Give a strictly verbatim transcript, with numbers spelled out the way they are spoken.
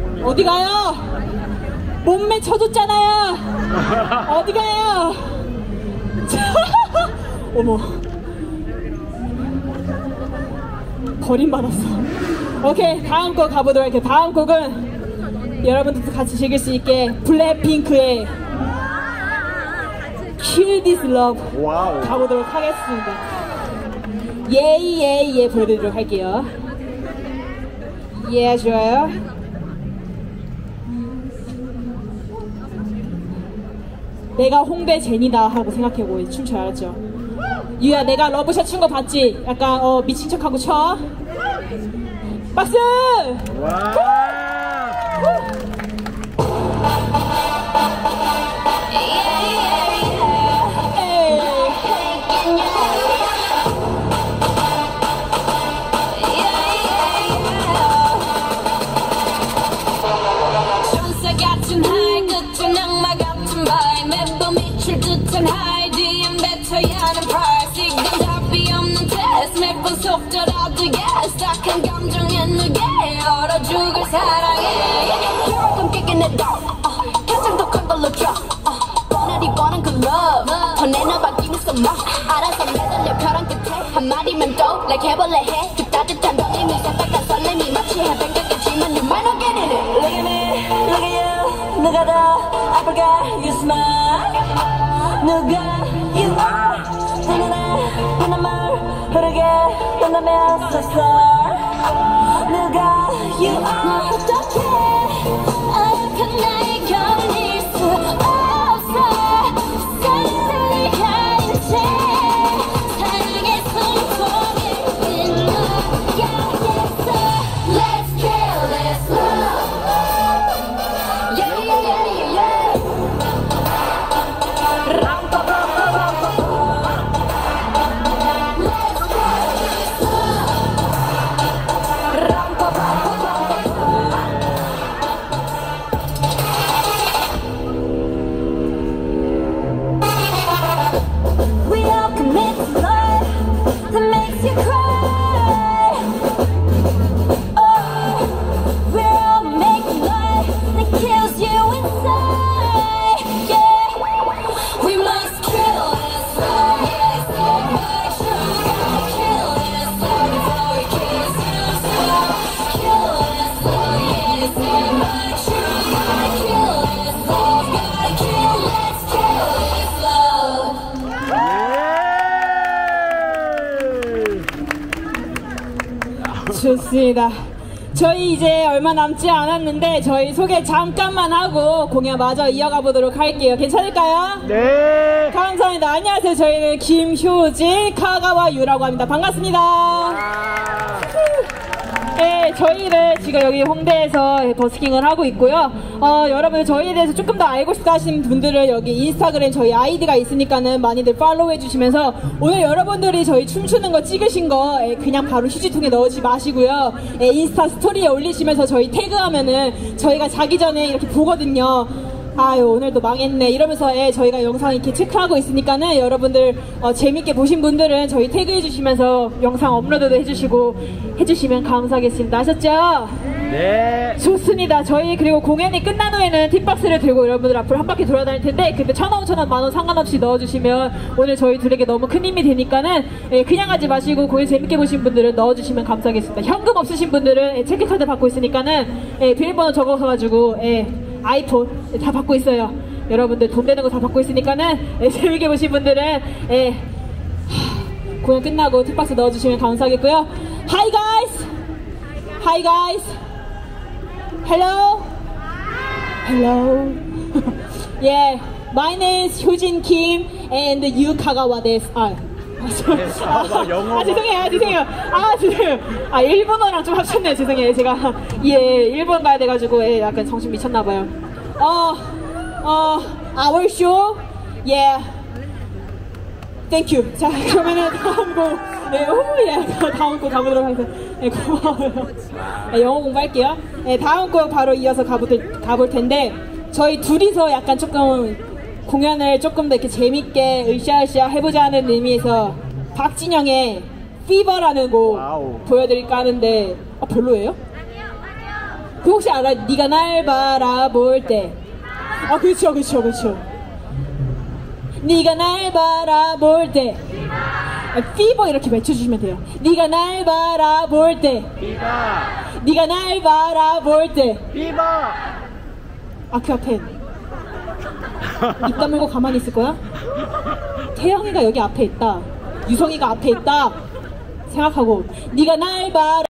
어디 가요? 몸매 쳐줬잖아요. 어디 가요? 어머, 버림받았어. 오케이, 다음 곡 가보도록 할게요. 다음 곡은 여러분들도 같이 즐길 수 있게 블랙핑크의 Kill This Love 가보도록 하겠습니다. 예이 예이 예 보여드리도록 할게요. 예, 좋아요. 내가 홍대 제니다 하고 생각해보고 춤춰. 알았죠? 유야, 내가 러브샷 춘 거 봤지? 약간 어 미친 척하고 쳐. 박수! 와! 천사 같은 하이 끝은 악마 같은 바이 매번 미칠 듯한 하이디엔 뱉어야 하는 프라이스 이건 답이 없는 테스트 매번 속더라도 yes 딱한 감정에 누게 얼어 죽을 사랑해 조금 깨긴 해도 가장 독한 걸로 drop 뻔하디 뻔한 그 love 더 내놔봐 give me some more 알아서 매달려 벼랑 끝에 한마디만 또 like 해볼래 해 그 따뜻한 떨림이 새빨간 설렘이 마치 해변가겠지만 you might not get it look at me look at you 누가 더 아플까 you smile 누가 you are 눈에 눈물 흐르게 한다면 so sorry 누가 you are 어떡해 아득한 나의 견딜 수 없어 사랑을 가린 채 사랑의 숨통에 빗나가겠어 Let's kill this love Yeah yeah yeah yeah We all commit to love that makes you cry. Oh, we're all making love that kills you inside. Yeah, we must kill this love. Yes, make sure we gotta kill this love before we kiss you. So kill this love. Yes, make sure we gotta kill this love. Gotta kill. Let's kill this love. 좋습니다. 저희 이제 얼마 남지 않았는데 저희 소개 잠깐만 하고 공연 마저 이어가 보도록 할게요. 괜찮을까요? 네. 감사합니다. 안녕하세요. 저희는 김효진, 카가와 유라고 합니다. 반갑습니다. 네, 저희는 지금 여기 홍대에서 버스킹을 하고 있고요. 어, 여러분 저희에 대해서 조금 더 알고 싶다 하시는 분들은 여기 인스타그램 저희 아이디가 있으니까는 많이들 팔로우 해주시면서 오늘 여러분들이 저희 춤추는 거 찍으신 거 그냥 바로 휴지통에 넣지 마시고요. 인스타 스토리에 올리시면서 저희 태그하면은 저희가 자기 전에 이렇게 보거든요. 아유, 오늘도 망했네 이러면서 예, 저희가 영상 이렇게 체크하고 있으니까는 여러분들 어, 재밌게 보신 분들은 저희 태그해 주시면서 영상 업로드도 해주시고 해주시면 감사하겠습니다. 아셨죠? 네. 좋습니다. 저희 그리고 공연이 끝난 후에는 팁박스를 들고 여러분들 앞으로 한 바퀴 돌아다닐 텐데 근데 천원, 오천원, 만원 상관없이 넣어주시면 오늘 저희 둘에게 너무 큰 힘이 되니까는 예, 그냥 하지 마시고 공연 재밌게 보신 분들은 넣어주시면 감사하겠습니다. 현금 없으신 분들은 예, 체크카드 받고 있으니까는 예, 비밀번호 적어가지고 예, 아이폰 다 받고 있어요. 여러분들 돈 되는 거 다 받고 있으니까는 예, 재밌게 보신 분들은 예, 하, 공연 끝나고 팁박스 넣어주시면 감사하겠고요. Hi guys! Hi guys! Hello? Hello? Yeah, my name is Hyojin Kim and you Kagawa desu. 아, 아, 영어. 아 죄송해요, 아, 죄송해요. 아 죄송해요. 아 일본어랑 좀 합쳤네요. 죄송해요. 제가 예 일본 가야 돼가지고 예, 약간 정신 미쳤나봐요. 어, 어, our show, yeah. Thank you. 자 그러면은 다음 곡, 네, 오, 예, 다음 곡 가보도록 하겠습니다. 네, 고마워요. 네, 영어 공부할게요. 네, 다음 곡 바로 이어서 가볼, 가볼 텐데 저희 둘이서 약간 조금 공연을 조금 더 이렇게 재밌게 으쌰으쌰 해보자 하는 의미에서 박진영의 Fever라는 곡 와우. 보여드릴까 하는데 아 별로예요? 그 혹시 알아? 네가 날 바라볼 때. 아 그렇죠 그렇죠 그렇죠. 네가 날 바라볼 때. 아, 피버 이렇게 외쳐주시면 돼요. 네가 날 바라볼 때. 비버 네가 날 바라볼 때. 비버. 아 그 앞에 입 다물고 가만히 있을 거야? 태영이가 여기 앞에 있다. 유성이가 앞에 있다. 생각하고 네가 날 바라